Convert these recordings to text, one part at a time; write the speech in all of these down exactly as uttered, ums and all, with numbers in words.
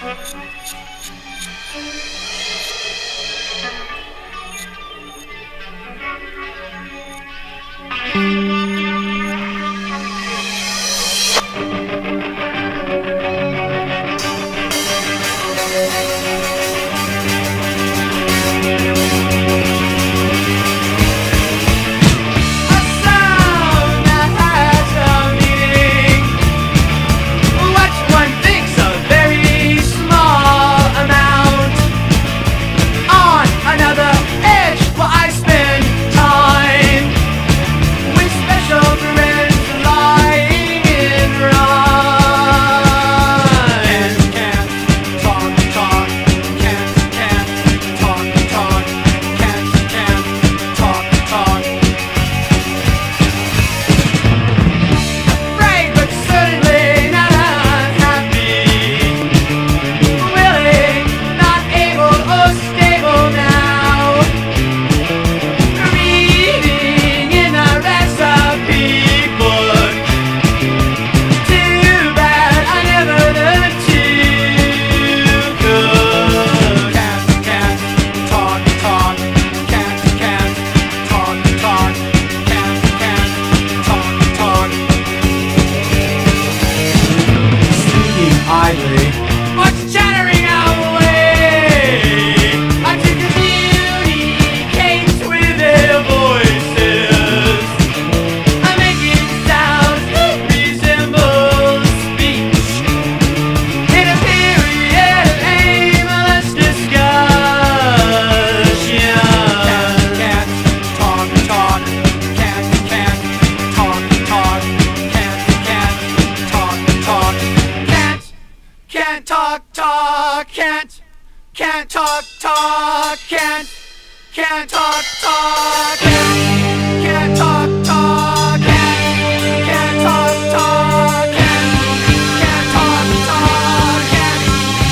Can't talk, talk, can't, can't talk, talk, can't, can't talk, talk, can't, can't talk, talk, can't, can't talk, talk, can't,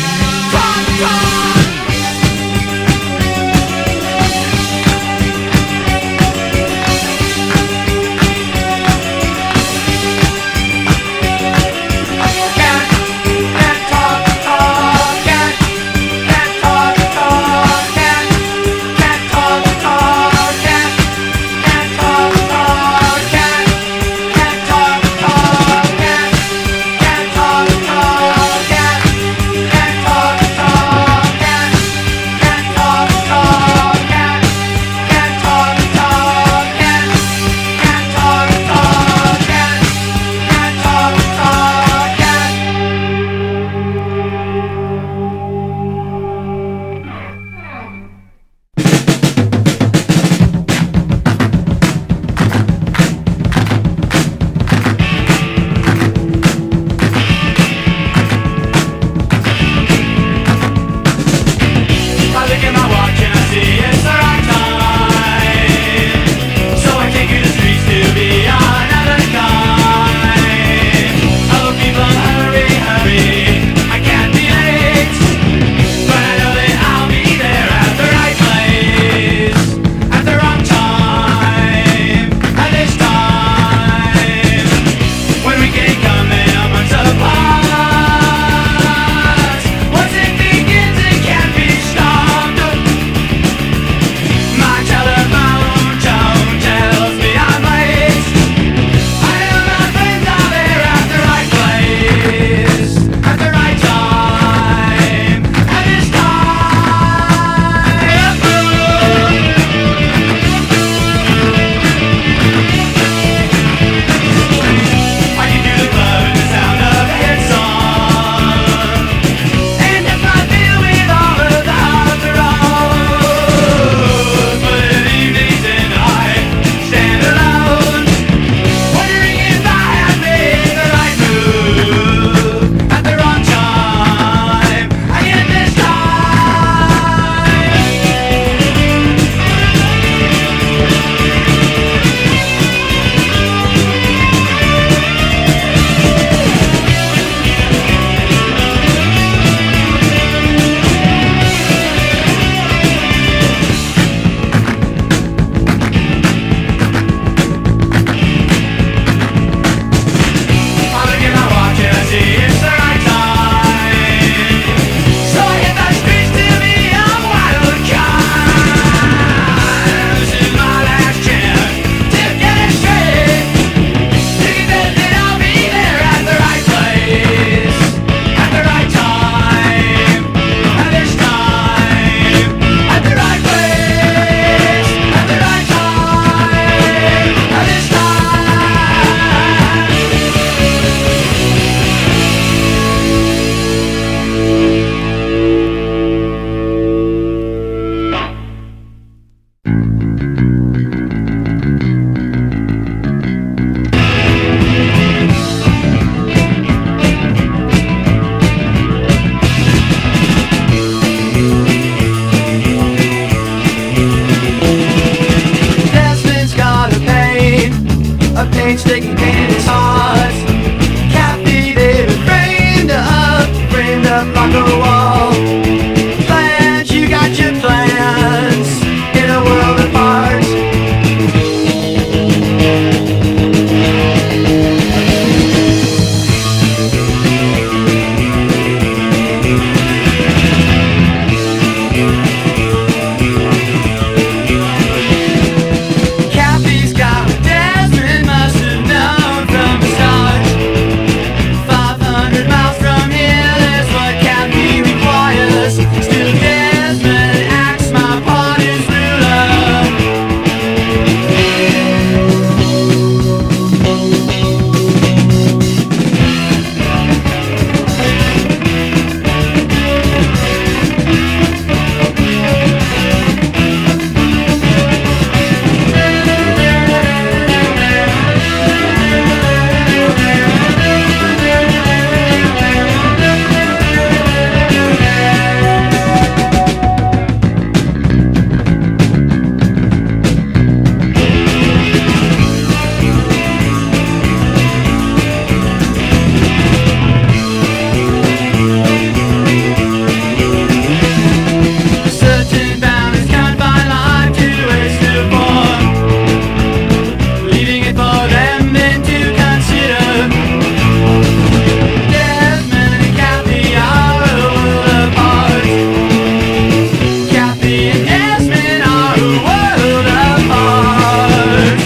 talk, talk. up like a wall. Plans, you got your plans in a world apart. Kathy's got what Desmond must have known from the start. five hundred miles from here, that's what Kathy requires. Still Desmond acts my part as ruler. Certain boundaries can't find life to waste the form, leaving it for them then to consider. Desmond and Kathy are a world apart. Kathy and Desmond are a world apart.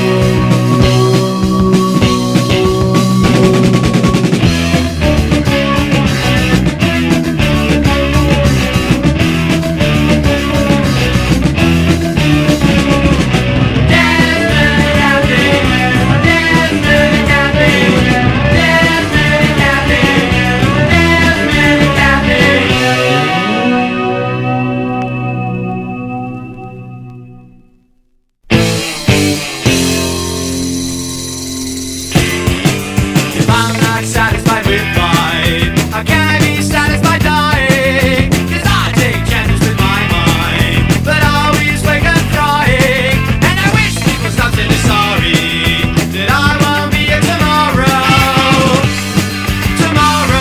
If I'm not satisfied with life, how can I be satisfied dying? 'Cause I take chances with my mind, but I always wake up crying. And I wish people stopped saying they're sorry, that I won't be here tomorrow. Tomorrow.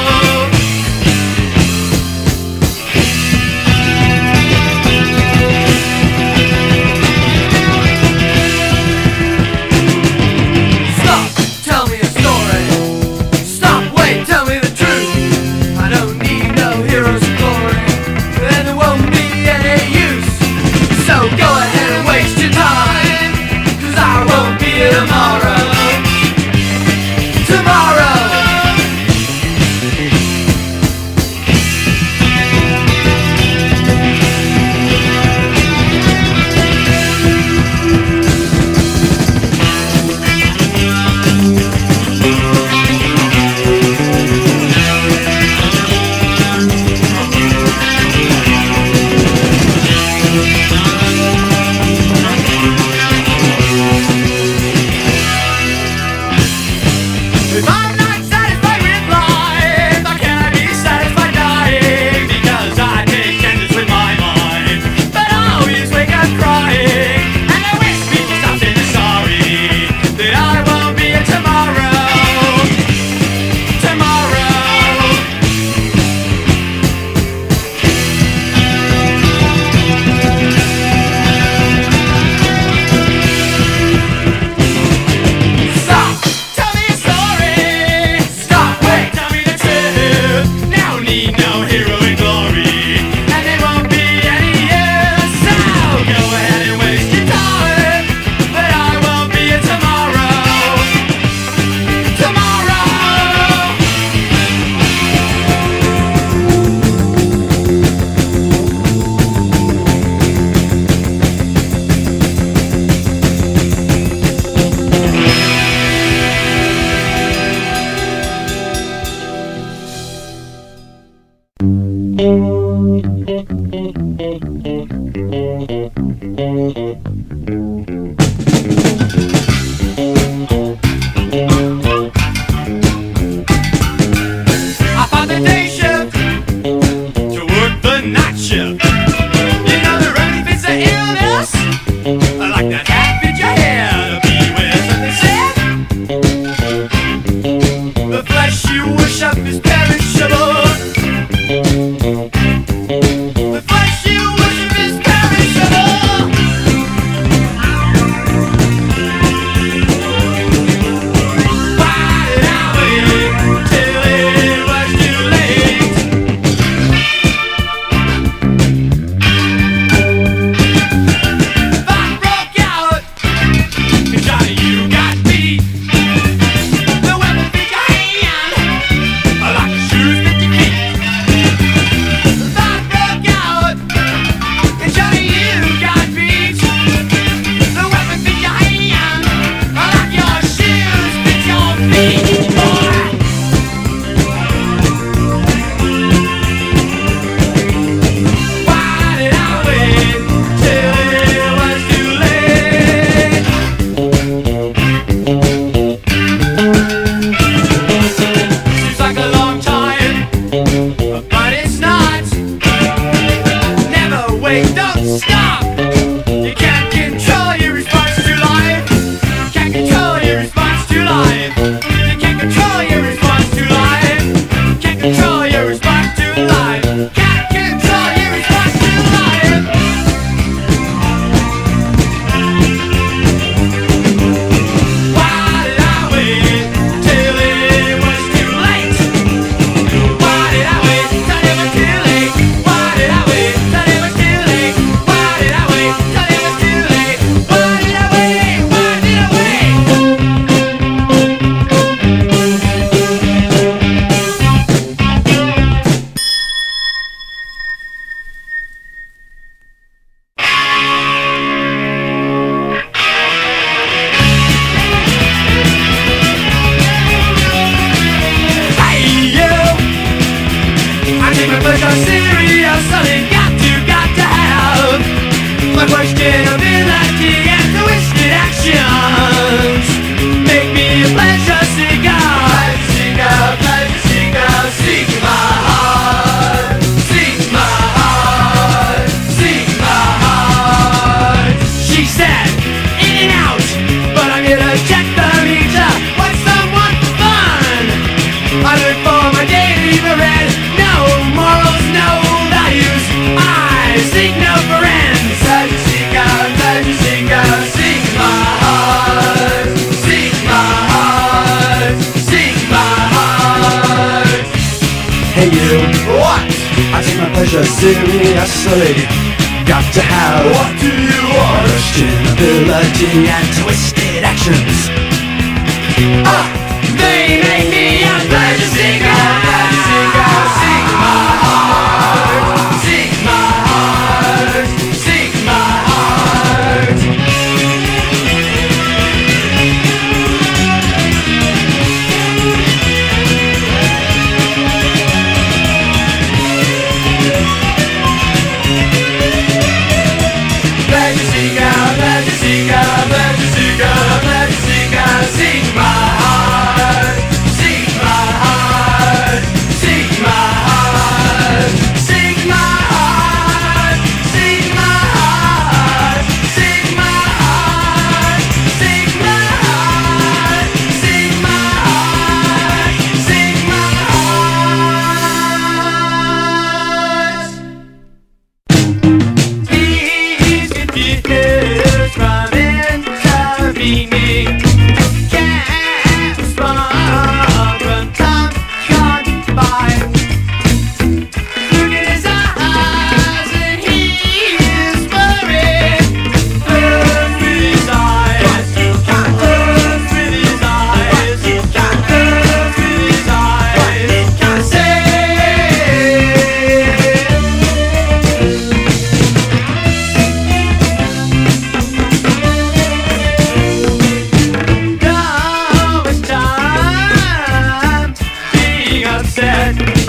Stop, tell me a story. Stop, wait, tell me the truth. I don't need no heroes of glory, and there won't be any use. So go ahead and waste your time, 'cause I won't be here tomorrow. Tomorrow. If I'm not satisfied with life, how can I be satisfied dying? Because I take chances with my mind, but I always wake up crying. And I wish people stopped saying they're sorry, that I won't be here tomorrow. Tomorrow. Stop, tell me a story. Stop, wait, tell me the truth. Now need no hero in glory, and there won't be any use. So go ahead and waste your time, but I won't be here tomorrow. Tomorrow. I found the day shift to work the night shift. You know the remedy fits the illness, like that hat fits your hair. To be where something said, the flesh you worship is perishable. Hey you, What? I take my pleasure seriously. Got to have What do you want? Christian ability and twisted actions. Ah! They make me a pleasure seeker, pleasure seeker. Seek my heart, seek my heart, seek my heart. Pleasure seeker, pleasure seeker, pleasure seeker, pleasure seeker. Seek my heart, seek my heart, seek my heart, seek my heart, seek my heart, seek my heart, seek my heart, seek my heart, seek my heart. He's confused from intervening. Can't respond from time gone by. Look at his eyes and he is worried. Burns with his eyes. Burns with his eyes. Burns with his eyes. Can't say. Now it's time being upset.